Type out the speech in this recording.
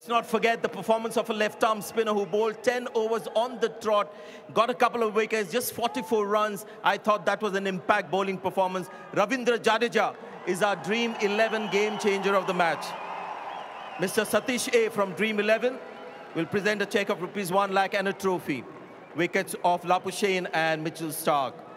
Let's not forget the performance of a left-arm spinner who bowled 10 overs on the trot, got a couple of wickets, just 44 runs. I thought that was an impact bowling performance. Ravindra Jadeja is our Dream 11 game changer of the match. Mr. Satish A from Dream 11 will present a cheque of ₹1 lakh and a trophy. Wickets of Lapuschagne and Mitchell Stark.